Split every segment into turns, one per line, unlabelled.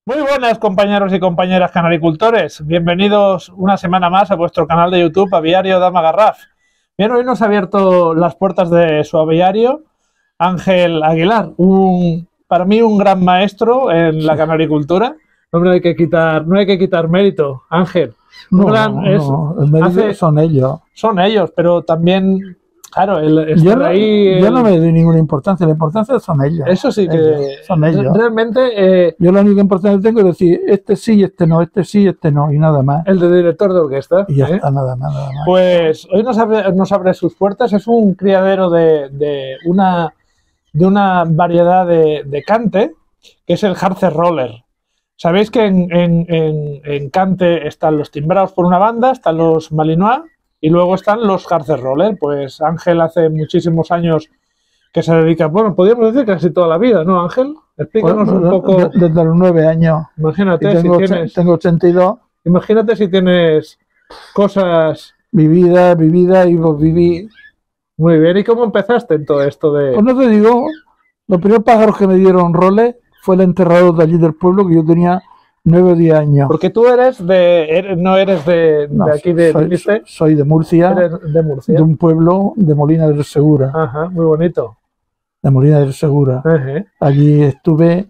Muy buenas compañeros y compañeras canaricultores, bienvenidos una semana más a vuestro canal de YouTube Aviario Dama Garraf. Bien, hoy nos ha abierto las puertas de su aviario Ángel Aguilar, para mí un gran maestro en la canaricultura. No hay que quitar mérito, Ángel.
El mérito son ellos.
Son ellos, pero también, claro,
yo no me doy ninguna importancia, la importancia son ellos.
Eso sí que
son ellos.
Realmente
yo la única importancia que tengo es decir, este sí, este no, este sí, este no, y nada más.
El de director de orquesta.
Y ya está, nada más.
Pues hoy nos abre sus puertas, es un criadero de una variedad de cante, que es el Harzer Roller. Sabéis que en cante están los timbrados por una banda, están los Malinois y luego están los Harzer Roller. Pues Ángel hace muchísimos años que se dedica, bueno, podríamos decir casi toda la vida, ¿no, Ángel? Explícanos un poco.
Desde los 9 años.
Imagínate
tengo 82.
Imagínate si tienes cosas
vividas y vos viví.
Muy bien, ¿y cómo empezaste en todo esto de...?
Pues no te digo, los primeros pájaros que me dieron roles fue el enterrador de allí del pueblo, que yo tenía 9 o 10 años.
Porque tú no eres de aquí de...
Soy de Murcia.
Eres de Murcia.
De un pueblo de Molina del Segura.
Ajá, muy bonito.
De Molina del Segura. Allí estuve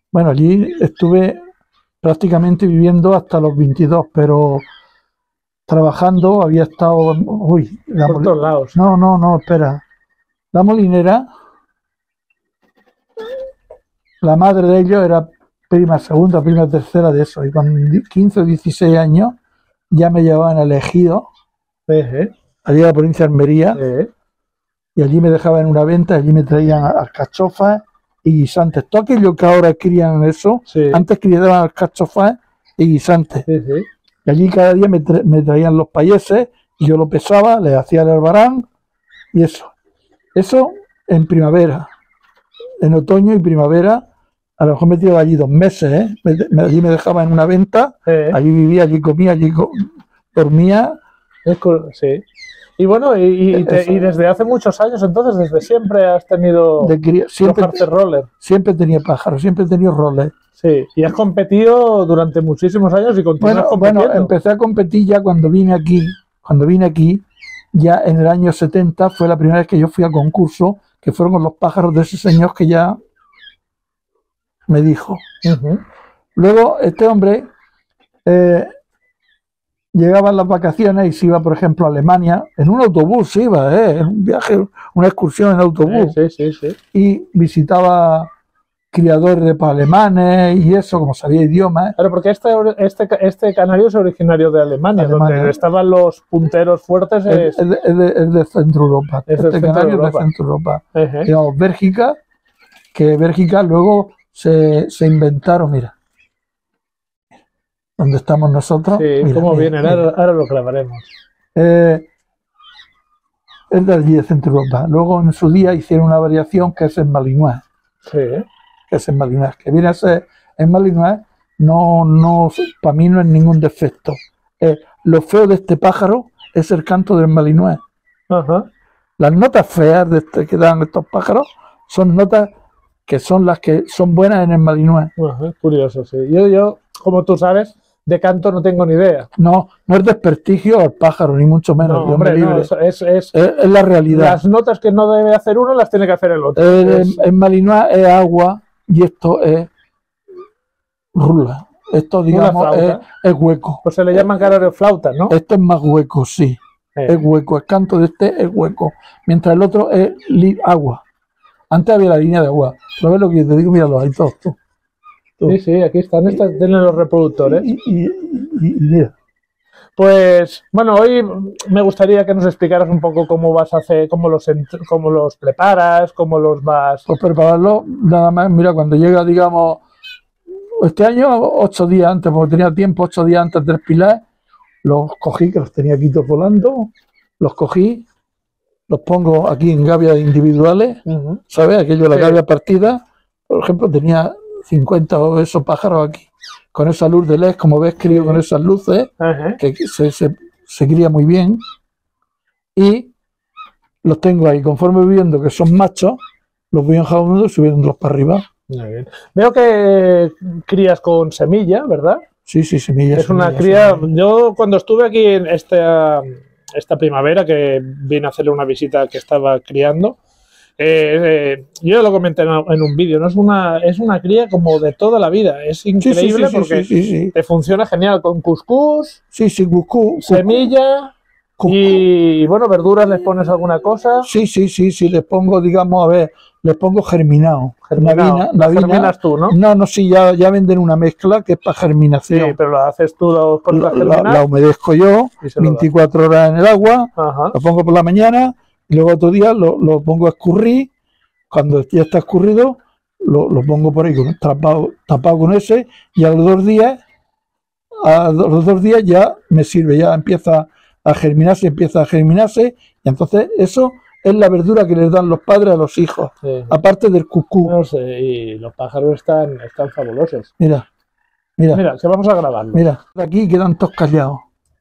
prácticamente viviendo hasta los 22, pero trabajando había estado...
por todos lados.
No, espera. La molinera, la madre de ellos era prima segunda, prima tercera de eso, y con 15 o 16 años ya me llevaban al Ejido, allí a la provincia de Almería, y allí me dejaban en una venta, allí me traían alcachofas y guisantes. Todo aquello que ahora crían eso, antes criaban alcachofas y guisantes. Y allí cada día me traían los payeses y yo lo pesaba, le hacía el albarán y eso. Eso en primavera. En otoño y primavera, a lo mejor me tiraba allí 2 meses, allí me dejaba en una venta, allí vivía, allí comía, allí dormía.
Sí. Y bueno, y desde hace muchos años, entonces, desde siempre has tenido
siempre,
Harzer Roller.
Siempre tenía pájaros, siempre he tenido roles.
Sí, y has competido durante muchísimos años y continúas compitiendo.
Bueno, empecé a competir ya cuando vine aquí. Cuando vine aquí, ya en el año 70, fue la primera vez que yo fui a concurso, que fueron con los pájaros de ese señor que ya me dijo. Luego, este hombre llegaba en las vacaciones y se iba, por ejemplo, a Alemania, en un autobús se iba, en un viaje, una excursión en autobús.
Sí.
Y visitaba criadores de alemanes y eso, como sabía idiomas.
Claro, porque este canario es originario de Alemania, donde estaban los punteros fuertes.
Es de Centro Europa. Este canario es de Centro Europa. Digamos, Bélgica, que Bélgica luego se inventaron, mira, donde estamos nosotros.
Sí,
mira,
cómo vienen, ahora lo clavaremos.
Es de allí de Centro Europa. Luego en su día hicieron una variación que es el Malinois.
Sí.
Que es el Malinois. Que viene a ser el Malinois, no, para mí no es ningún defecto. Lo feo de este pájaro es el canto del Malinois. Las notas feas que dan estos pájaros son notas que son las que son buenas en el Malinois.
Curioso, sí. Yo, como tú sabes, de canto no tengo ni idea.
No es desprestigio al pájaro, ni mucho menos.
No, hombre, no, es
la realidad.
Las notas que no debe hacer uno las tiene que hacer el otro.
El Malinois es agua y esto es rula. Esto, digamos, es hueco.
Pues se le llaman canario flauta, ¿no?
Esto es más hueco, sí. Es hueco. El canto de este es hueco. Mientras el otro es agua. Antes había la línea de agua. ¿Pero ves lo que yo te digo? Míralo, ahí todos tú.
Sí, aquí están. Tienen los reproductores.
Y mira.
Pues, bueno, hoy me gustaría que nos explicaras un poco cómo vas a hacer, cómo los preparas, cómo los vas...
Pues prepararlo, nada más, mira, cuando llega, digamos, este año, 8 días antes, porque tenía tiempo, 8 días antes del Pilar, los cogí, que los tenía aquí todos volando, los cogí, los pongo aquí en gavias individuales, ¿sabes? Aquello de la gavia partida, por ejemplo, tenía 50 o esos pájaros aquí, con esa luz de LED, como ves, crío con esas luces, que se cría muy bien, y los tengo ahí, conforme voy viendo que son machos, los voy enjabonando y subiéndolos para arriba.
Muy bien. Veo que crías con semilla, ¿verdad?
Sí, sí, semillas.
Es una cría. Yo cuando estuve aquí en esta primavera, que vine a hacerle una visita que estaba criando, yo lo comenté en un vídeo, ¿no? Es una cría como de toda la vida. Es increíble porque te funciona genial con cuscús, semilla. Y bueno, verduras, ¿les pones alguna cosa?
Sí, les pongo, digamos, a ver, les pongo germinado.
Germinas tú, ¿no?
No, sí, ya venden una mezcla que es para germinación.
Sí, pero la haces tú,
la humedezco yo, 24 horas en el agua, lo pongo por la mañana, y luego otro día lo pongo a escurrir. Cuando ya está escurrido, lo pongo por ahí tapado con ese, y a los 2 días ya me sirve, ya empieza a germinarse, y entonces eso es la verdura que les dan los padres a los hijos, aparte del cucú.
No sé, y los pájaros están fabulosos.
Mira,
que vamos a grabarlo.
Mira, aquí quedan todos callados.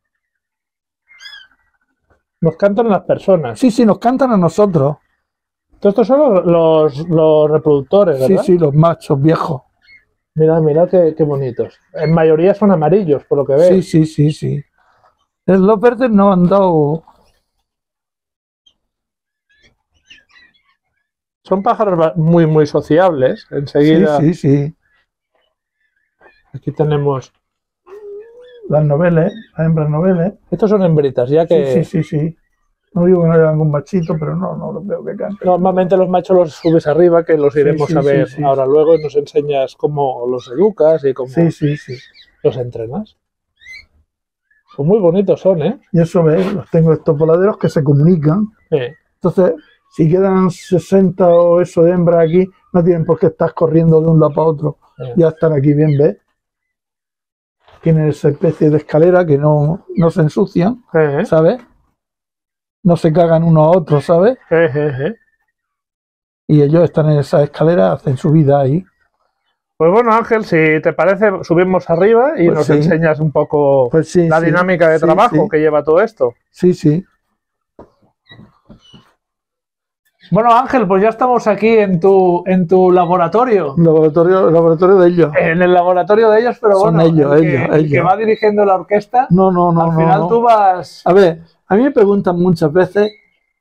Nos cantan las personas.
Sí, nos cantan a nosotros.
Estos son los reproductores, ¿verdad?
Sí, los machos viejos.
Mira qué bonitos. En mayoría son amarillos, por lo que veo.
Sí. Los verdes no han dado.
Son pájaros muy, muy sociables. Enseguida.
Sí.
Aquí tenemos
las noveles, las hembras noveles.
Estos son hembritas, ya que.
Sí. No digo que no haya ningún machito, pero no los veo que canten.
Normalmente los machos los subes arriba, que los iremos a ver ahora luego, y nos enseñas cómo los educas y cómo los entrenas. Son muy bonitos, son, ¿eh?
Y eso, ¿ves? Los tengo estos voladeros que se comunican. Entonces, si quedan 60 o eso de hembras aquí, no tienen por qué estar corriendo de un lado para otro. Ya están aquí bien, ¿ves? Tienen esa especie de escalera que no se ensucian, ¿sabes? No se cagan unos a otros, ¿sabes? Y ellos están en esa escalera, hacen su vida ahí.
Pues bueno, Ángel, si te parece, subimos arriba y nos enseñas un poco la dinámica de trabajo que lleva todo esto.
Sí.
Bueno, Ángel, pues ya estamos aquí en tu laboratorio.
Laboratorio de ellos.
En el laboratorio de ellos, pero
son
bueno,
ellos.
El que va dirigiendo la orquesta.
No.
Al final tú vas.
A ver, a mí me preguntan muchas veces,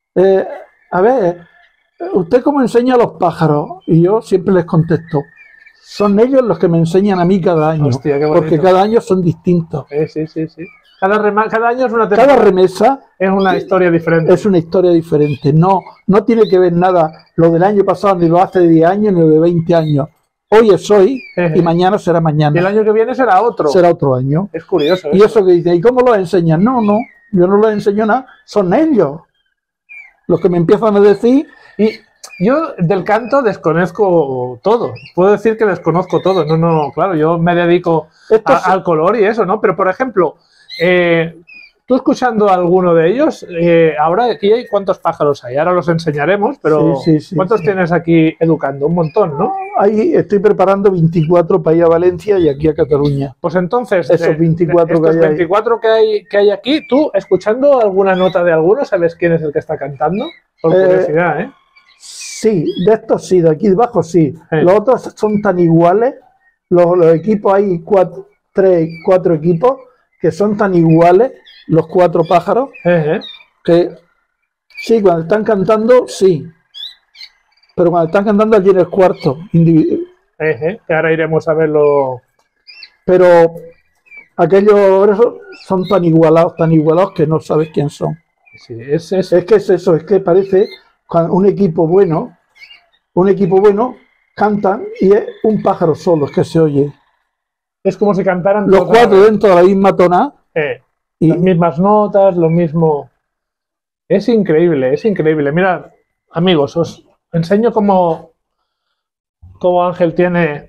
¿usted cómo enseña a los pájaros? Y yo siempre les contesto, son ellos los que me enseñan a mí cada año.
Hostia, qué bonito.
Porque cada año son distintos.
Sí. Cada año es una
temporada. Cada remesa
es una historia diferente.
Es una historia diferente. No tiene que ver nada lo del año pasado, ni lo hace de 10 años, ni lo de 20 años. Hoy es hoy y mañana será mañana.
Y el año que viene será otro.
Será otro año.
Es curioso.
Y eso que dice, ¿y cómo lo enseñan? No, yo no les enseño nada. Son ellos los que me empiezan a decir.
Y yo del canto desconozco todo. Puedo decir que desconozco todo. No, claro, yo me dedico al color y eso, ¿no? Pero, por ejemplo, tú escuchando a alguno de ellos, ahora aquí hay cuántos pájaros hay. Ahora los enseñaremos, pero ¿cuántos tienes aquí educando? Un montón, ¿no?
Ahí estoy preparando 24 para ir a Valencia y aquí a Cataluña.
Pues entonces,
esos 24
que hay aquí, tú, escuchando alguna nota de alguno, ¿sabes quién es el que está cantando? Por curiosidad, ¿eh?
Sí, de estos sí, de aquí debajo sí. Los otros son tan iguales, los equipos, hay 4 equipos que son tan iguales, los 4 pájaros, que sí, cuando están cantando, sí. Pero cuando están cantando allí en el cuarto, individual.
Que ahora iremos a verlo.
Pero aquellos son tan igualados que no sabes quién son.
Sí, es
que es eso, es que parece cuando un equipo bueno cantan y es un pájaro solo, es que se oye.
Es como si cantaran
los 4 dentro de la misma tona.
Y las mismas notas, lo mismo. Es increíble, es increíble. Mirad, amigos, os enseño cómo Ángel tiene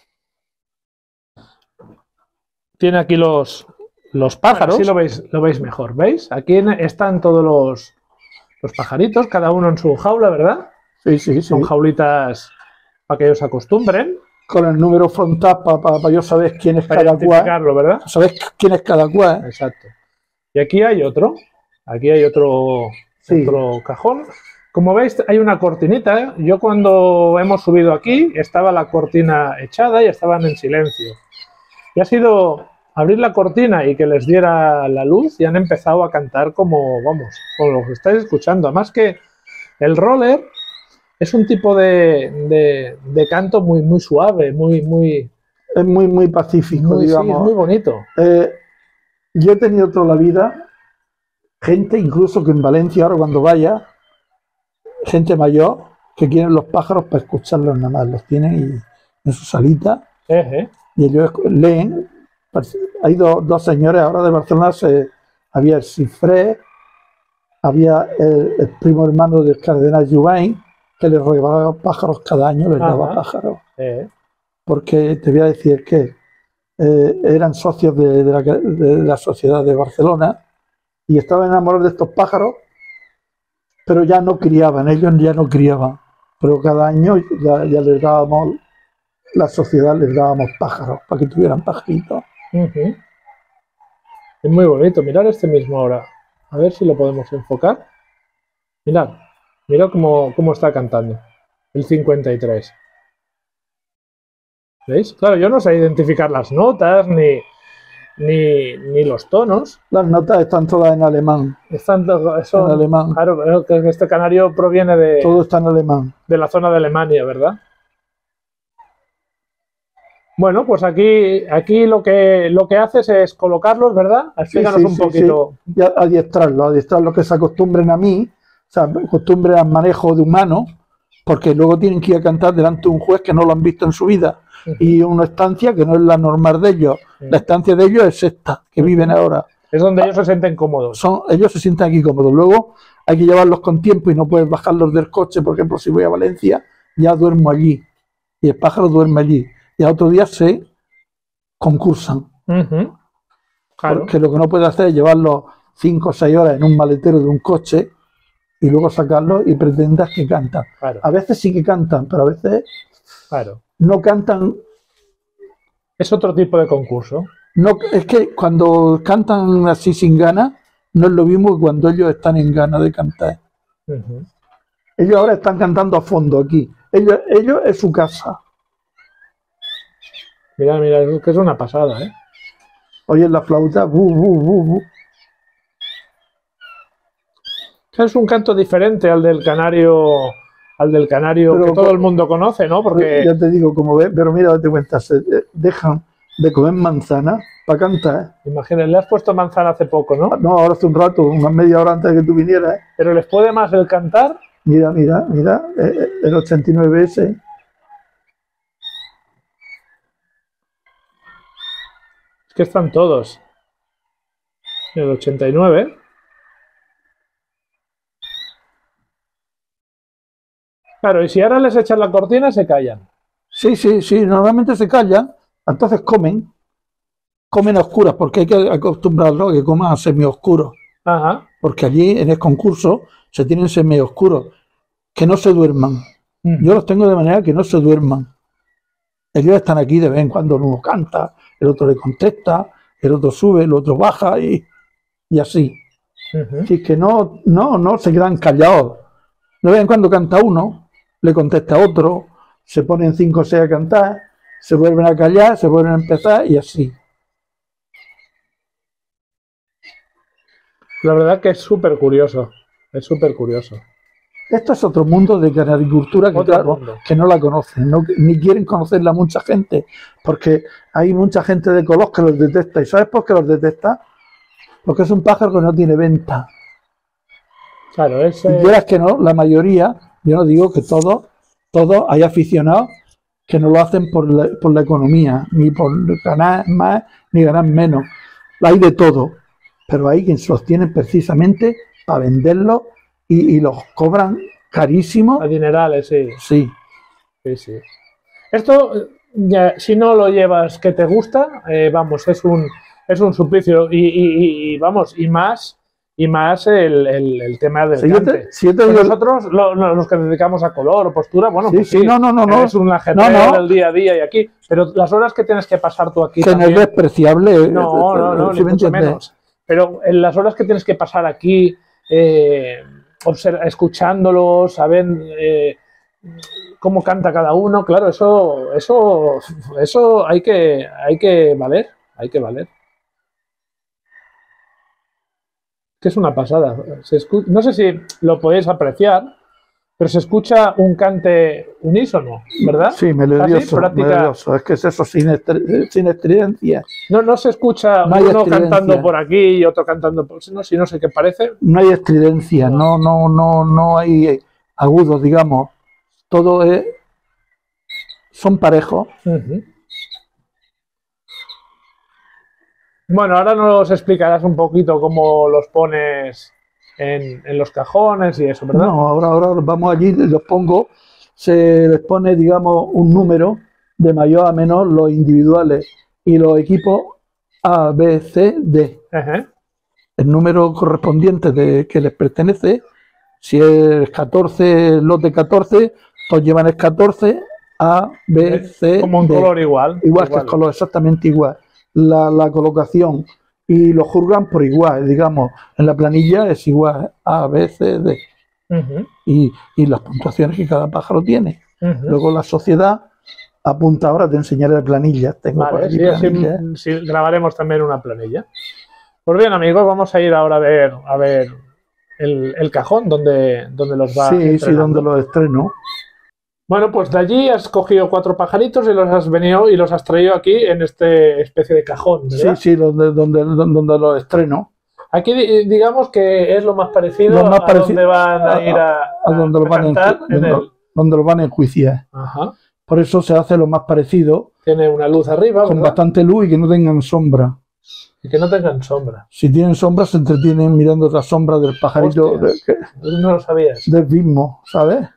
aquí los pájaros. Así lo veis mejor, ¿veis? Aquí están todos los pajaritos, cada uno en su jaula, ¿verdad?
Sí.
Son jaulitas para que ellos se acostumbren.
Con el número frontal para yo saber quién es cada cual.
¿Verdad?
Sabes quién es cada cual.
Exacto. Y aquí hay otro. Aquí hay otro cajón como veis, hay una cortinita. Yo cuando hemos subido aquí, estaba la cortina echada y estaban en silencio. Y ha sido abrir la cortina y que les diera la luz y han empezado a cantar como, vamos, como lo que estáis escuchando. Además que el roller es un tipo de canto muy, muy suave,
Es muy pacífico, digamos.
Sí, es muy bonito.
Yo he tenido toda la vida gente, incluso que en Valencia, ahora cuando vaya, gente mayor, que quieren los pájaros para escucharlos nada más. Los tienen en su salita y ellos leen. Hay dos señores ahora de Barcelona, había el Cifré, había el primo hermano del cardenal Juvain, que les regalaba pájaros cada año, les daba pájaros. Porque te voy a decir que eran socios de la sociedad de Barcelona y estaban enamorados de estos pájaros, pero ya no criaban, ellos ya no criaban. Pero cada año ya les dábamos, la sociedad les dábamos pájaros para que tuvieran pajaritos.
Es muy bonito. Mirad este mismo ahora. A ver si lo podemos enfocar. Mirad cómo está cantando. El 53. ¿Veis? Claro, yo no sé identificar las notas ni los tonos.
Las notas están todas en alemán.
Están
en alemán.
Claro, que este canario proviene de...
Todo está en alemán.
De la zona de Alemania, ¿verdad? Bueno, pues aquí lo que haces es colocarlos, ¿verdad? Explícanos un poquito.
Sí. Y adiestrarlos, que se acostumbren a mí, o sea, acostumbren al manejo de humano, porque luego tienen que ir a cantar delante de un juez que no lo han visto en su vida, y una estancia que no es la normal de ellos. La estancia de ellos es esta, que viven ahora.
Es donde ellos se sienten cómodos.
Ellos se sienten aquí cómodos. Luego hay que llevarlos con tiempo y no puedes bajarlos del coche. Por ejemplo, si voy a Valencia, ya duermo allí, y el pájaro duerme allí. Y al otro día se concursan.
Claro.
Porque lo que no puede hacer es llevarlos 5 o 6 horas en un maletero de un coche y luego sacarlos y pretendas que cantan.
Claro.
A veces sí que cantan, pero a veces no cantan.
Es otro tipo de concurso.
No, es que cuando cantan así sin ganas, no es lo mismo que cuando ellos están en ganas de cantar. Ellos ahora están cantando a fondo aquí. Ellos es su casa.
Mira, es que es una pasada, ¿eh?
Oyes la flauta, bu, bu, bu, bu.
Es un canto diferente al del canario pero que todo el mundo conoce, ¿no? Porque
ya te digo, como ves, pero mira, date cuenta, se dejan de comer manzana para cantar.
Imagínate, le has puesto manzana hace poco, ¿no?
No, ahora hace un rato, una media hora antes de que tú vinieras.
Pero les puede más el cantar.
Mira, el 89 ese.
Que están todos. El 89. Claro, y si ahora les echan la cortina, se callan.
Sí, normalmente se callan, entonces comen a oscuras, porque hay que acostumbrarlos a que coman a semioscuros. Porque allí en el concurso se tienen semioscuros, que no se duerman. Yo los tengo de manera que no se duerman. Ellos están aquí de vez en cuando, uno canta, el otro le contesta, el otro sube, el otro baja y así. Así que no se quedan callados. De vez en cuando canta uno, le contesta a otro, se ponen 5 o 6 a cantar, se vuelven a callar, se vuelven a empezar y así.
La verdad que es súper curioso.
Esto es otro mundo de canaricultura que no la conocen, ni quieren conocerla mucha gente, porque hay mucha gente de color que los detesta. ¿Y sabes por qué los detesta? Porque es un pájaro que no tiene venta.
Claro,
Y quieras que no, la mayoría, yo no digo que todos hay aficionados que no lo hacen por la economía, ni por ganar más, ni ganar menos. Hay de todo, pero hay quienes los tienen precisamente para venderlos y los cobran carísimo.
A dinerales,
sí.
Sí. Esto, ya, si no lo llevas que te gusta, vamos, es un suplicio y vamos, y más el tema del cante. Nosotros, los que nos dedicamos a color o postura, bueno, pues sí,
no.
Es un ajetreo del día a día y aquí, pero las horas que tienes que pasar tú aquí
que
también,
no es despreciable.
No, ni mucho menos. Pero en las horas que tienes que pasar aquí, escuchándolos, saben cómo canta cada uno. Claro, eso hay que valer, que es una pasada. No sé si lo podéis apreciar, pero se escucha un cante unísono, ¿verdad?
Sí, melodioso, melodioso. Es que es eso, sin estridencia.
No se escucha uno cantando por aquí y otro cantando por... No, si no sé qué parece.
No hay estridencia, no hay agudos, digamos. Todo son parejos.
Bueno, ahora nos explicarás un poquito cómo los pones en los cajones y eso, ¿verdad?
No, ahora vamos allí, los pongo, se les pone, digamos, un número de mayor a menor, los individuales y los equipos A, B, C, D. El número correspondiente que les pertenece, si es 14, los de 14, todos llevan el 14, A, B, C,
como en
D.
color igual.
Igual que el color, exactamente igual. La colocación y lo juzgan por igual, digamos, en la planilla es igual A, B, C, D. Y las puntuaciones que cada pájaro tiene. Luego la sociedad apunta, ahora te enseñaré la planilla. Tengo
vale,
por aquí
planilla. Sí, grabaremos también una planilla. Pues bien, amigos, vamos a ir ahora a ver el cajón donde los va
sí, donde los estreno.
Bueno, pues de allí has cogido 4 pajaritos y los has venido y los has traído aquí en esta especie de cajón, ¿verdad?
Sí, donde los estreno.
Aquí digamos que es lo más parecido a donde van a ir a
donde los van donde los van a enjuiciar. Por eso se hace lo más parecido.
Tiene una luz arriba,
con bastante luz y que no tengan sombra.
Y que no tengan sombra.
Si tienen sombra, se entretienen mirando la sombra del pajarito.
No lo sabías.
Del mismo, ¿sabes?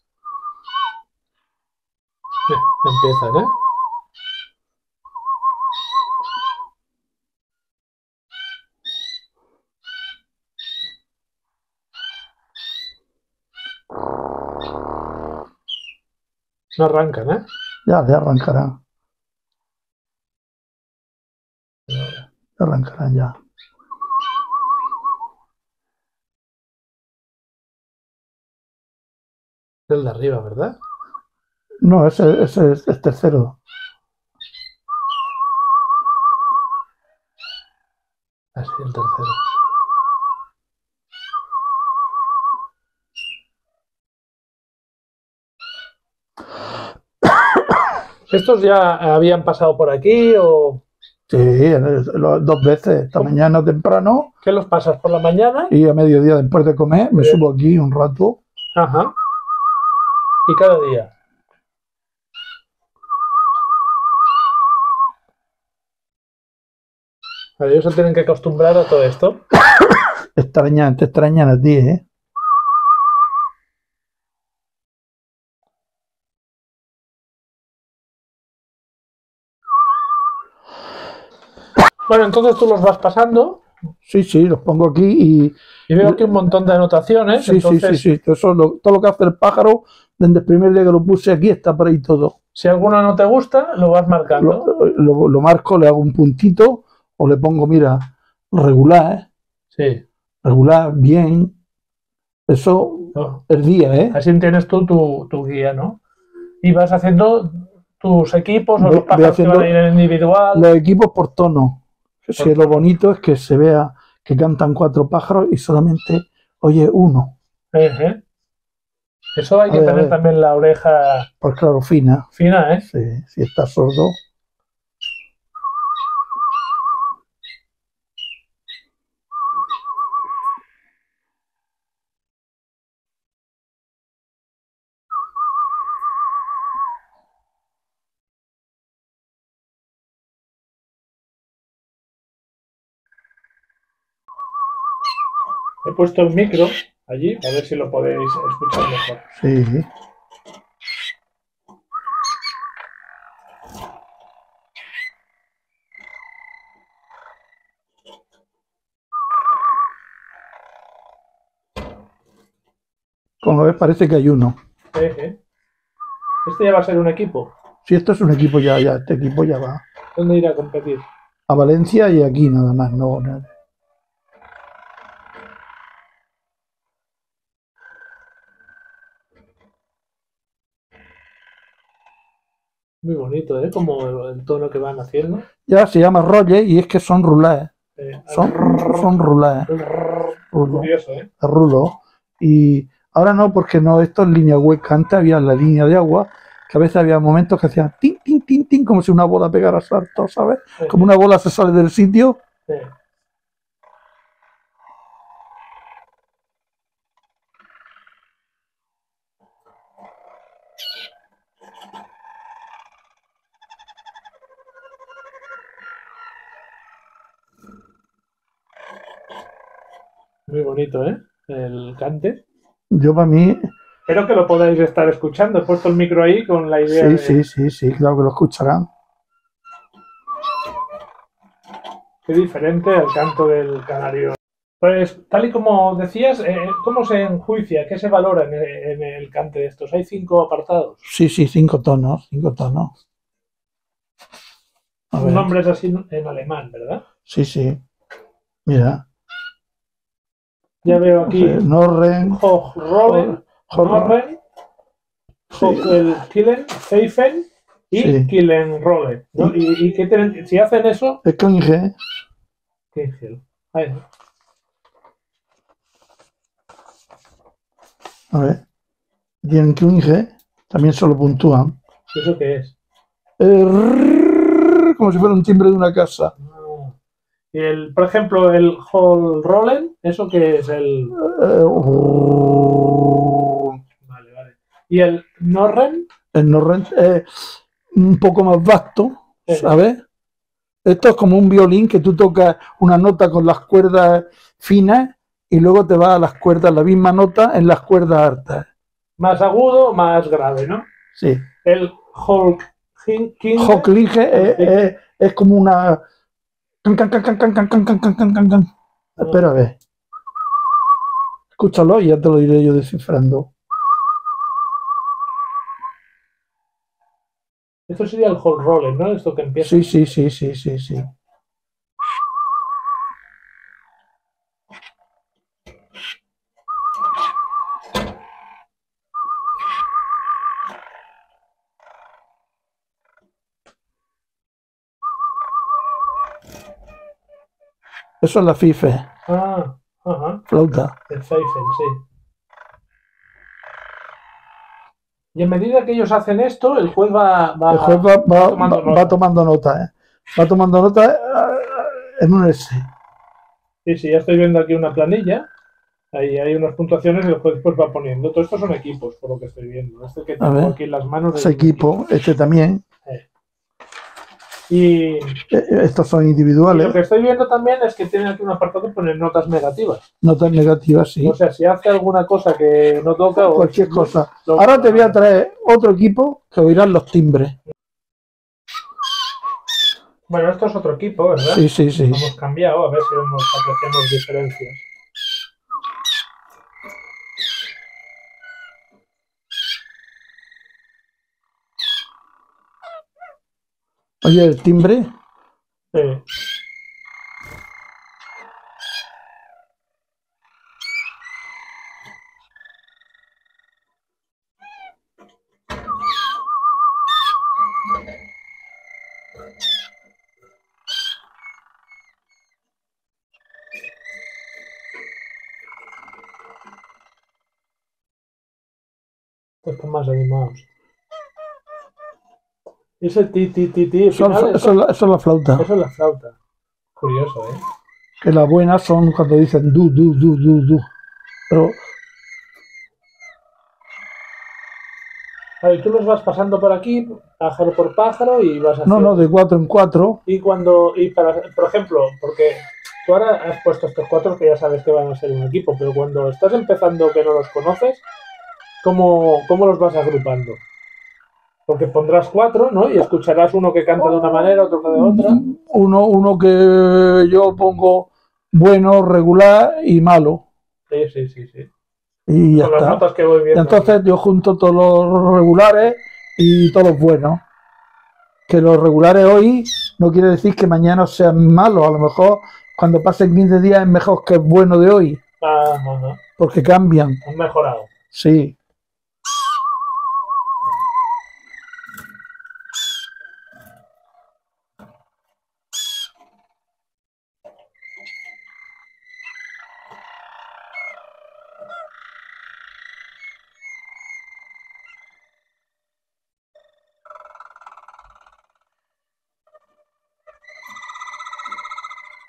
Empiezan, ¿eh? No arrancan, ¿eh?
Ya arrancarán. Ya arrancarán ya.
El de arriba, ¿verdad?
No, ese es el tercero.
Así, el tercero. ¿Estos ya habían pasado por aquí o...?
Sí, 2 veces. Esta mañana temprano.
¿Qué los pasas por la mañana?
Y a mediodía después de comer me subo aquí un rato.
Ajá. ¿Y cada día? Ellos se tienen que acostumbrar a todo esto.
Te extrañan a ti, ¿eh?
Bueno, entonces tú los vas pasando.
Sí, los pongo aquí
y veo aquí un montón de anotaciones.
Sí. Todo lo que hace el pájaro, desde el primer día que lo puse aquí, está por ahí todo.
Si alguno no te gusta, lo vas marcando.
Lo marco, le hago un puntito o le pongo, mira, regular.
Sí.
Regular, bien. Eso es día, ¿eh?
Así tienes tú tu guía, ¿no? Y vas haciendo tus equipos o los pájaros que van a ir en individual.
Los equipos por tono. Sí, lo bonito es que se vea que cantan 4 pájaros y solamente oye uno.
Eso hay que tener también la oreja...
Pues claro, fina.
Fina, ¿eh?
Sí, si estás sordo.
He puesto el micro allí, a ver si lo podéis escuchar mejor.
Sí. Como ves, parece que hay uno.
Este ya va a ser un equipo.
Sí, esto es un equipo ya, este equipo ya va.
¿Dónde irá a competir?
A Valencia y aquí nada más, no.
Muy bonito, ¿eh? Como el tono que van haciendo.
Ya se llama rolle y es que son rulés. Son rulés. Rulo,
Curioso, ¿eh?
rulo. Y ahora no, porque no, esto es línea hueca. Antes había la línea de agua, que a veces había momentos que hacían tin, tin, tin, tin, como si una bola pegara salto, ¿sabes? Como una bola se sale del sitio.
Sí. Muy bonito, ¿eh? El cante.
Yo para mí,
Espero que lo podáis estar escuchando. He puesto el micro ahí con la idea
sí, claro que lo escucharán.
Qué diferente al canto del canario. Pues, tal y como decías, ¿cómo se enjuicia? ¿Qué se valora en el cante de estos? Hay 5 apartados.
Sí, 5 tonos, 5 tonos. A ver,
Nombres así en alemán, ¿verdad?
sí. Mira,
Ya veo aquí
Norren,
Hochrollen, Norren, Hochelkillen, Pfeifen y
Sí.
Killenrolle, ¿no? ¿Y qué tienen? Si hacen eso,
es Klinge,
Kingel. Ahí.
a ver, tienen Klinge, también se lo puntúan.
¿Eso qué es?
Como si fuera un timbre de una casa.
Ah. Y por ejemplo, el Hochrollen, ¿eso qué es? Vale. ¿Y el Norren?
El Norren es un poco más vasto, ¿sabes? Esto es como un violín que tú tocas una nota con las cuerdas finas y luego te vas a las cuerdas, la misma nota en las cuerdas altas.
Más agudo, más grave, ¿no?
Sí.
El
Hochklinge es como una... Espera a ver. Escúchalo y ya te lo diré yo descifrando.
Esto sería el Hochrollen, ¿no? Esto que empieza.
Sí. Eso es la fife.
Ajá.
Flauta.
El Pfeifen, sí. Y en medida que ellos hacen esto, el juez va
tomando nota. Va tomando nota en un S.
Sí, ya estoy viendo aquí una planilla. Ahí hay unas puntuaciones y el juez pues va poniendo. Todo esto son equipos, por lo que estoy viendo. Este que tengo aquí en las manos.
Ese equipo, este también.
Y
estos son individuales.
Y lo que estoy viendo también es que tiene aquí un apartado que pone notas negativas.
Notas negativas, sí.
O sea, si hace alguna cosa que no toca...
Cualquier cosa. Ahora te voy a traer otro equipo que oirán los timbres.
Bueno, esto es otro equipo, ¿verdad?
Sí.
Hemos cambiado, a ver si apreciamos diferencias.
Oye, el timbre.
Sí. Están más animados. Ese ti.
Eso es la flauta.
Eso es la flauta. Curioso, ¿eh?
Que las buenas son cuando dicen du. Pero...
Y tú los vas pasando por aquí, pájaro por pájaro, y vas haciendo...
No, de 4 en 4.
Por ejemplo, porque tú ahora has puesto estos 4 que ya sabes que van a ser un equipo, pero cuando estás empezando que no los conoces, ¿cómo los vas agrupando? Porque pondrás 4, ¿no? Y escucharás uno que canta de una manera, otro que de otra.
Uno que yo pongo bueno, regular y malo.
Sí.
Y ya
Son
está.
las notas que voy viendo.
Y entonces yo junto todos los regulares y todos los buenos. Que los regulares hoy no quiere decir que mañana sean malos. A lo mejor cuando pasen 15 días es mejor que el bueno de hoy.
Ajá.
Porque cambian.
Han mejorado.
Sí.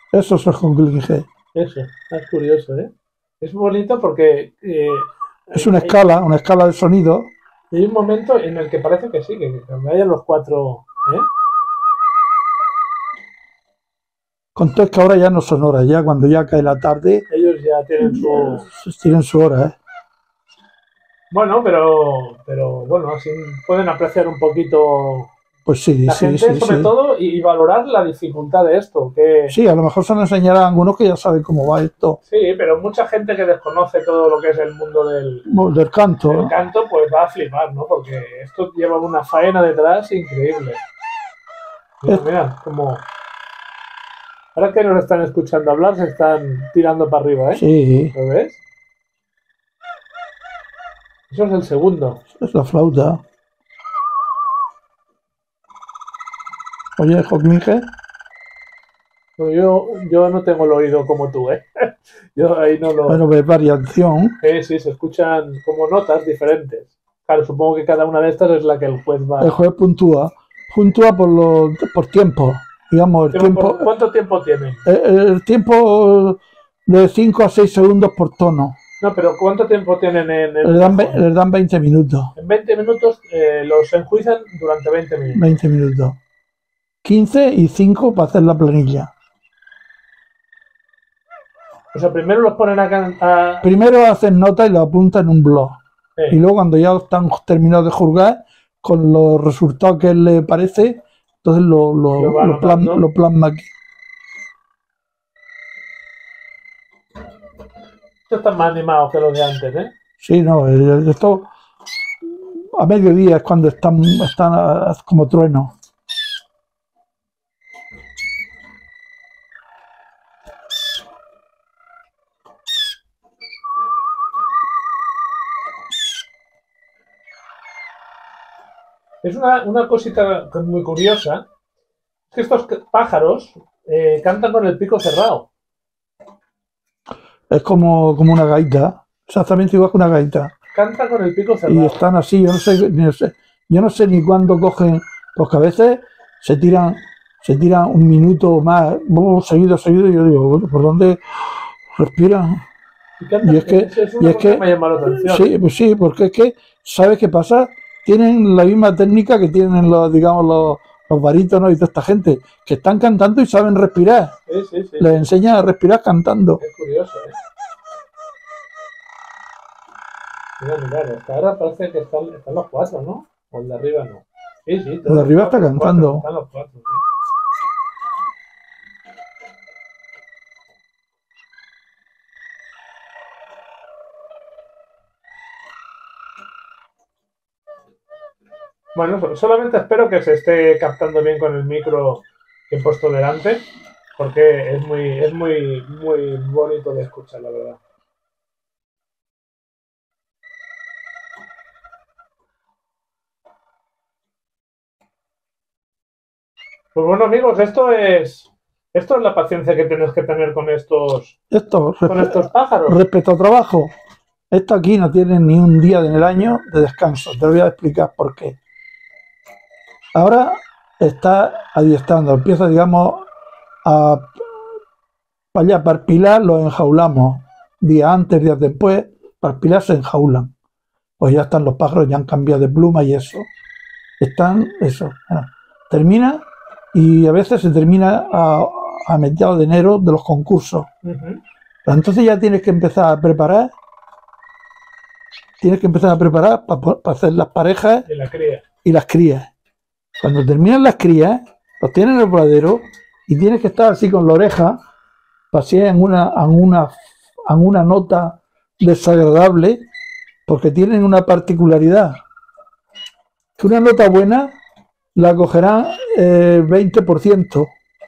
Eso es el Junglinge.
Eso, es curioso, ¿eh? Es bonito porque
Es una escala de sonido.
hay un momento en el que parece que sí, que cuando hayan los cuatro, ¿eh?
Conté que ahora ya no son horas, ya cuando ya cae la tarde,
Ellos ya tienen
tienen su hora, ¿eh?
Bueno, pero bueno, así pueden apreciar un poquito
Pues sí,
la gente, sobre todo, y valorar la dificultad de esto.
Sí, a lo mejor se lo enseñará a algunos que ya saben cómo va esto.
Sí, pero mucha gente que desconoce todo lo que es el mundo del
canto,
del canto, pues va a flipar, ¿no? Porque esto lleva una faena detrás increíble. Mira, como... Ahora que nos están escuchando hablar, se están tirando para arriba, ¿eh?
Sí.
¿Lo ves? Eso es el segundo.
Es la flauta. Oye, Junglinge.
Bueno, yo no tengo el oído como tú, ¿eh? Yo ahí no lo...
Bueno, ves variación.
Sí, se escuchan como notas diferentes. Claro, supongo que cada una de estas es la que el juez va...
El juez puntúa por tiempo. Digamos, el tiempo...
¿Cuánto tiempo tienen?
El tiempo de 5 a 6 segundos por tono.
No, pero ¿cuánto tiempo tienen en el...
Les dan 20 minutos.
En 20 minutos los enjuician durante 20 minutos.
20 minutos. 15 y 5 para hacer la planilla.
O sea, primero los ponen a...
Primero hacen nota y lo apuntan en un blog.
Sí.
Y luego cuando ya están terminados de juzgar, con los resultados que le parece, entonces lo plasma aquí.
Esto está más animado que los de antes, ¿eh?
Sí, no, esto a mediodía es cuando están como trueno.
Es una cosita muy curiosa, es que estos pájaros cantan con el pico cerrado.
Es como una gaita, exactamente igual que una gaita.
Cantan con el pico cerrado.
Y están así, yo no sé ni cuándo cogen, porque a veces se tiran un minuto más, seguido, y yo digo, bueno, ¿por dónde respiran? Y es que
me llama la atención.
Sí, pues sí, porque es que, ¿sabes qué pasa? Tienen la misma técnica que tienen los barítonos y toda esta gente, que están cantando y saben respirar.
Sí.
Les enseñan a respirar cantando.
Es curioso, ¿eh? Mira, hasta ahora parece que están los cuatro, ¿no? O el de arriba no. Sí.
El de arriba está cantando.
Están los cuatro, ¿sí? Bueno, solamente espero que se esté captando bien con el micro que he puesto delante, porque es muy bonito de escuchar, la verdad. Pues bueno, amigos, esto es la paciencia que tienes que tener con estos pájaros.
Respecto al trabajo, esto aquí no tiene ni un día en el año de descanso. Te voy a explicar por qué. Ahora está adiestrando, empieza, digamos, para el pilar los enjaulamos. Días antes, días después, para el pilar se enjaulan. Pues ya están los pájaros, ya han cambiado de pluma y eso. Termina y a veces se termina a mediados de enero de los concursos. Pero entonces ya tienes que empezar a preparar. Para hacer las parejas y las crías. Cuando terminan las crías, los tienes en el voladero y tienes que estar así con la oreja, así en una nota desagradable, porque tienen una particularidad. Que una nota buena la cogerán 20%,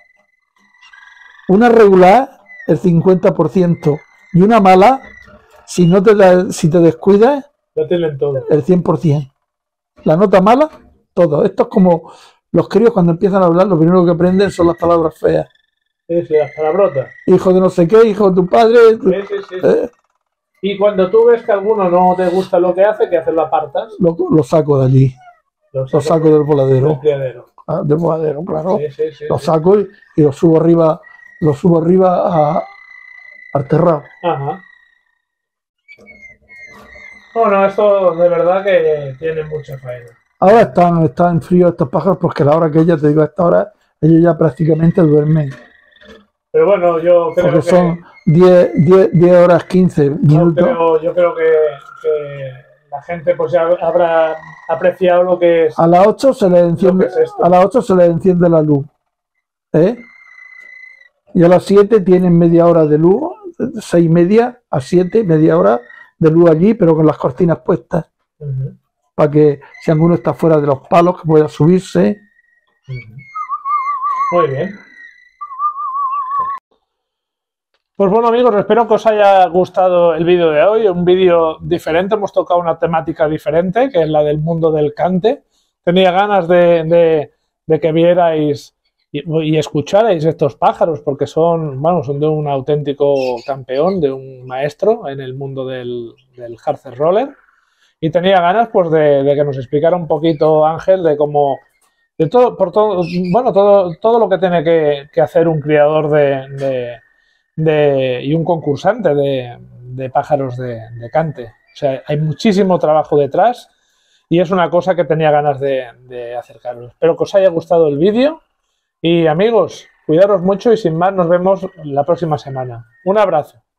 una regular el 50% y una mala, si te descuidas,
lo tienen todo.
El 100%. La nota mala, todo. Esto es como los críos cuando empiezan a hablar, lo primero que aprenden son las palabras feas.
Sí, las palabrotas.
Hijo de no sé qué, hijo de tu padre.
Sí. Y cuando tú ves que alguno no te gusta lo que hace, ¿qué haces? ¿Lo apartas?
Lo saco de allí. Lo saco del voladero.
Del criadero.
Del voladero, claro.
Sí.
Lo saco y lo subo arriba lo subo arriba al terrado.
Ajá. Bueno, esto de verdad que tiene mucha faena.
Ahora están fríos estos pájaros porque a la hora que ya te digo, a esta hora, ellos ya prácticamente duermen.
Pero bueno, yo creo
Porque
que
son 10 horas 15 minutos.
yo creo que la gente pues ya habrá apreciado lo que es.
A las 8 se les enciende, a las 8 se les enciende la luz. Y a las 7 tienen media hora de luz, 6:30 a 7, media hora de luz allí, pero con las cortinas puestas. Para que si alguno está fuera de los palos, que pueda subirse.
Muy bien. Pues bueno, amigos, espero que os haya gustado el vídeo de hoy, un vídeo diferente, hemos tocado una temática diferente, que es la del mundo del cante. Tenía ganas de que vierais y escucharais estos pájaros, porque son de un auténtico campeón, de un maestro en el mundo del Harzer Roller. Y tenía ganas pues de que nos explicara un poquito, Ángel, de cómo, todo lo que tiene que hacer un criador y un concursante de pájaros de cante. O sea, hay muchísimo trabajo detrás y es una cosa que tenía ganas de acercaros. Espero que os haya gustado el vídeo y amigos, cuidaros mucho y sin más nos vemos la próxima semana. Un abrazo.